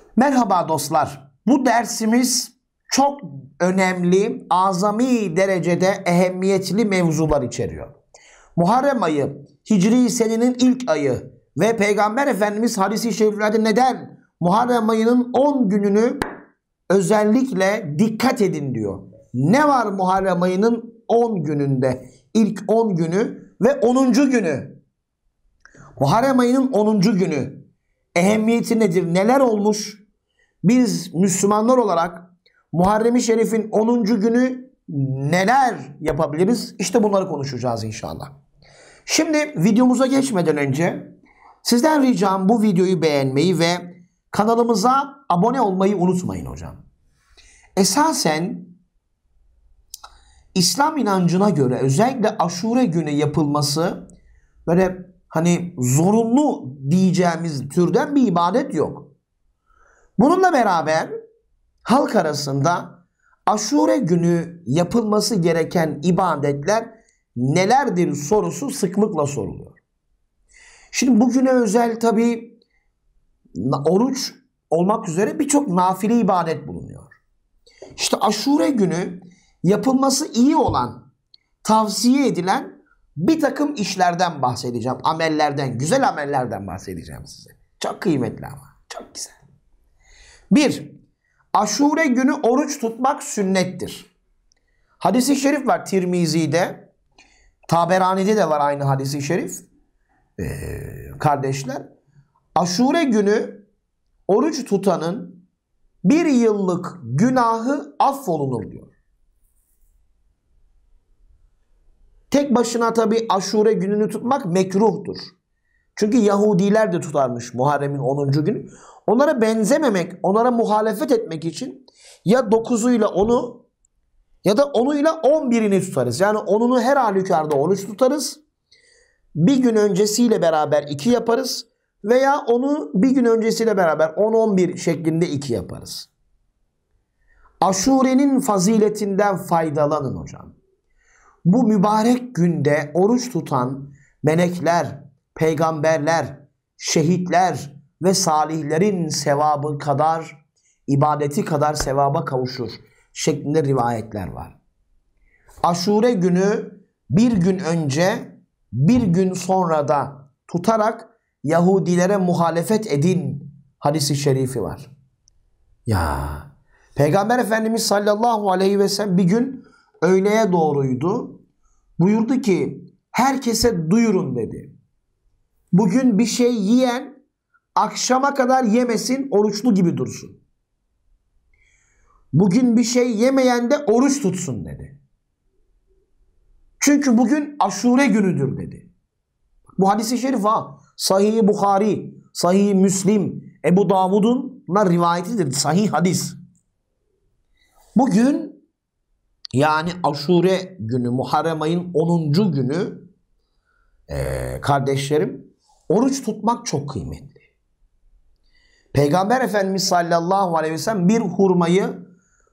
Merhaba dostlar. Bu dersimiz çok önemli, azami derecede ehemmiyetli mevzular içeriyor. Muharrem ayı, Hicri senenin ilk ayı ve Peygamber Efendimiz hadis-i şeriflerde neden Muharrem ayının 10 gününü özellikle dikkat edin diyor. Ne var Muharrem ayının 10 gününde? İlk 10 günü ve 10. günü. Muharrem ayının 10. günü. Ehemmiyeti nedir? Neler olmuş? Biz Müslümanlar olarak Muharrem-i Şerif'in 10. günü neler yapabiliriz? İşte bunları konuşacağız inşallah. Şimdi videomuza geçmeden önce sizden ricam bu videoyu beğenmeyi ve kanalımıza abone olmayı unutmayın hocam. Esasen İslam inancına göre özellikle Aşure günü yapılması böyle hani zorunlu diyeceğimiz türden bir ibadet yok. Bununla beraber halk arasında Aşure günü yapılması gereken ibadetler nelerdir sorusu sıklıkla soruluyor. Şimdi bugüne özel tabii oruç olmak üzere birçok nafile ibadet bulunuyor. İşte Aşure günü yapılması iyi olan, tavsiye edilen bir takım işlerden bahsedeceğim. Amellerden, güzel amellerden bahsedeceğim size. Çok kıymetli ama, çok güzel. 1. Aşure günü oruç tutmak sünnettir. Hadis-i şerif var Tirmizi'de. Taberani'de de var aynı hadis-i şerif. Kardeşler. Aşure günü oruç tutanın bir yıllık günahı affolunur diyor. Tek başına tabi Aşure gününü tutmak mekruhtur. Çünkü Yahudiler de tutarmış Muharrem'in 10. günü. Onlara benzememek, onlara muhalefet etmek için ya 9'uyla 10'u ya da 10'uyla 11'ini tutarız. Yani 10'unu her halükarda oruç tutarız. Bir gün öncesiyle beraber 2 yaparız. Veya onu bir gün öncesiyle beraber 10-11 şeklinde 2 yaparız. Aşure'nin faziletinden faydalanın hocam. Bu mübarek günde oruç tutan melekler, peygamberler, şehitler ve salihlerin sevabı kadar, ibadeti kadar sevaba kavuşur şeklinde rivayetler var. Aşure günü bir gün önce, bir gün sonra da tutarak Yahudilere muhalefet edin hadisi şerifi var. Ya Peygamber Efendimiz sallallahu aleyhi ve sellem bir gün öğleye doğruydu. Buyurdu ki herkese duyurun dedi. Bugün bir şey yiyen akşama kadar yemesin, oruçlu gibi dursun. Bugün bir şey yemeyen de oruç tutsun dedi. Çünkü bugün Aşure günüdür dedi. Bu hadis-i şerif ha. Sahih-i Bukhari, Sahih-i Müslim, Ebu Davud'un rivayetidir. Sahih hadis. Bugün yani Aşure günü, Muharrem ayın 10. günü kardeşlerim oruç tutmak çok kıymetli. Peygamber Efendimiz sallallahu aleyhi ve sellem bir hurmayı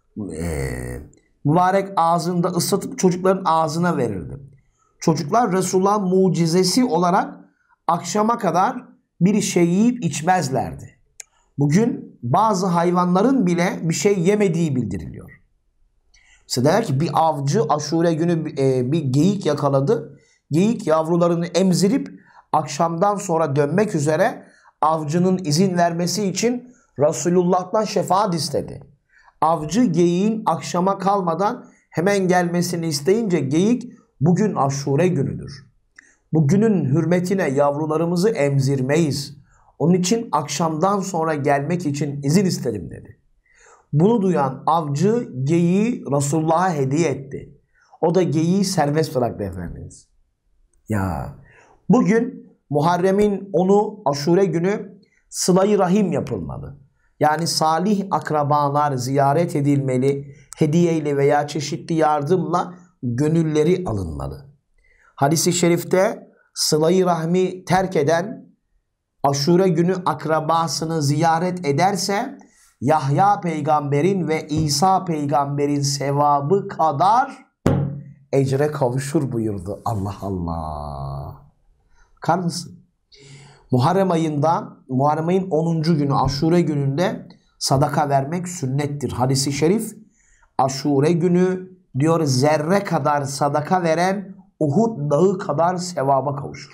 mübarek ağzında ıslatıp çocukların ağzına verirdi. Çocuklar Resulullah'ın mucizesi olarak akşama kadar bir şey yiyip içmezlerdi. Bugün bazı hayvanların bile bir şey yemediği bildiriliyor. Mesela der ki bir avcı Aşure günü bir geyik yakaladı. Geyik yavrularını emzirip akşamdan sonra dönmek üzere avcının izin vermesi için Resulullah'tan şefaat istedi. Avcı geyiğin akşama kalmadan hemen gelmesini isteyince geyik bugün Aşure günüdür. Bugünün hürmetine yavrularımızı emzirmeyiz. Onun için akşamdan sonra gelmek için izin istedim dedi. Bunu duyan avcı geyiği Resulullah'a hediye etti. O da geyiği serbest bıraktı Efendimiz. Ya bugün Muharrem'in 10'u Aşure günü sıla-i rahim yapılmalı. Yani salih akrabalar ziyaret edilmeli, hediyeyle veya çeşitli yardımla gönülleri alınmalı. Hadis-i şerifte sıla-i rahmi terk eden Aşure günü akrabasını ziyaret ederse Yahya peygamberin ve İsa peygamberin sevabı kadar ecre kavuşur buyurdu. Allah Allah. Bakar mısın? Muharrem ayın 10. günü Aşure gününde Sadaka vermek sünnettir. Hadis-i şerif Aşure günü diyor zerre kadar sadaka veren Uhud dağı kadar sevaba kavuşur.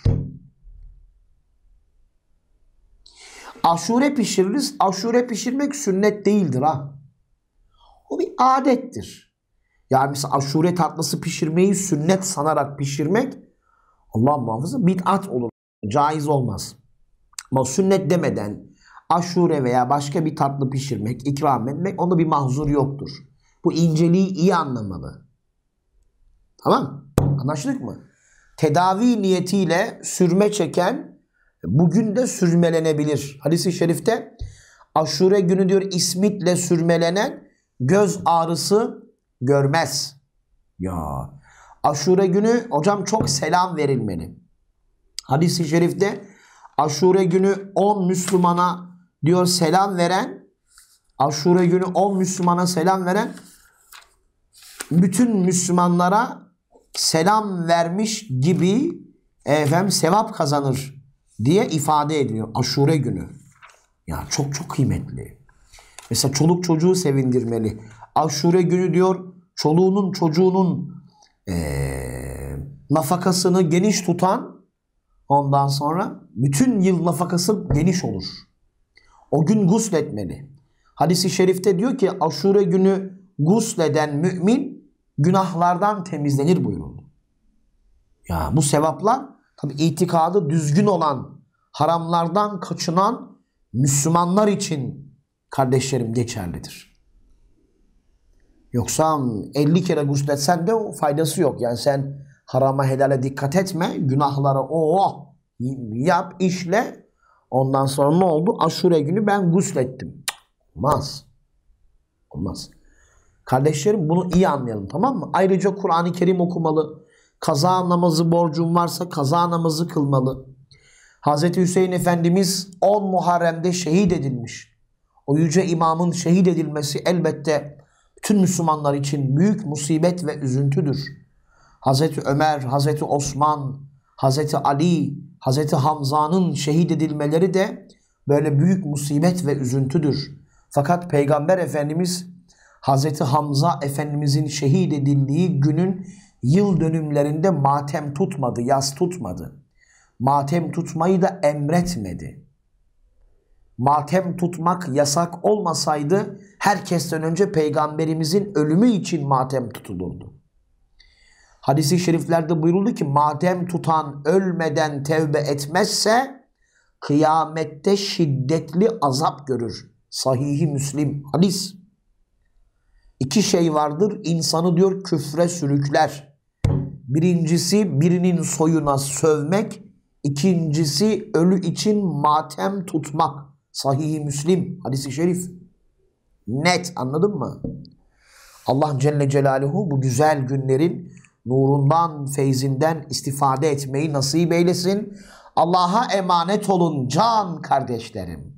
Aşure pişiririz. Aşure pişirmek sünnet değildir ha. O bir adettir. Yani mesela aşure tatlısı pişirmeyi sünnet sanarak pişirmek Allah muhafaza bid'at olur. Caiz olmaz. Ama sünnet demeden aşure veya başka bir tatlı pişirmek, ikram etmek onda bir mahzur yoktur. Bu inceliği iyi anlamalı. Tamam? Anlaştık mı? Tedavi niyetiyle sürme çeken bugün de sürmelenebilir. Hadis-i şerifte aşure günü diyor ismitle sürmelenen göz ağrısı görmez. Ya aşure günü hocam çok selam verilmeli. Hadis-i şerifte aşure günü 10 Müslümana diyor selam veren, aşure günü 10 Müslümana selam veren bütün Müslümanlara selam vermiş gibi sevap kazanır diye ifade ediliyor aşure günü. Ya çok çok kıymetli. Mesela çoluk çocuğu sevindirmeli. Aşure günü diyor çoluğunun çocuğunun nafakasını geniş tutan ondan sonra bütün yıl nafakası geniş olur. O gün gusletmeli. Hadis-i şerifte diyor ki aşure günü gusleden mümin günahlardan temizlenir buyuruldu. Ya bu sevaplar tabi itikadı düzgün olan, haramlardan kaçınan Müslümanlar için kardeşlerim geçerlidir. Yoksa 50 kere gusletsen de o faydası yok. Yani sen harama helale dikkat etme, günahlara yap, işle. Ondan sonra ne oldu? Aşure günü ben guslettim. Olmaz. Olmaz. Kardeşlerim bunu iyi anlayalım, tamam mı? Ayrıca Kur'an-ı Kerim okumalı. Kaza namazı borcun varsa kaza namazı kılmalı. Hazreti Hüseyin Efendimiz 10 Muharrem'de şehit edilmiş. O yüce imamın şehit edilmesi elbette bütün Müslümanlar için büyük musibet ve üzüntüdür. Hazreti Ömer, Hazreti Osman, Hazreti Ali, Hazreti Hamza'nın şehit edilmeleri de böyle büyük musibet ve üzüntüdür. Fakat Peygamber Efendimiz Hazreti Hamza Efendimizin şehit edildiği günün yıl dönümlerinde matem tutmadı, yas tutmadı. Matem tutmayı da emretmedi. Matem tutmak yasak olmasaydı herkesten önce Peygamberimizin ölümü için matem tutulurdu. Hadis-i şeriflerde buyuruldu ki matem tutan ölmeden tevbe etmezse kıyamette şiddetli azap görür. Sahih-i Müslim hadis. İki şey vardır insanı diyor küfre sürükler. Birincisi birinin soyuna sövmek, ikincisi ölü için matem tutmak. Sahih-i Müslim hadis-i şerif. Net, anladın mı? Allah Celle Celaluhu bu güzel günlerin nurundan, feyzinden istifade etmeyi nasip eylesin. Allah'a emanet olun can kardeşlerim.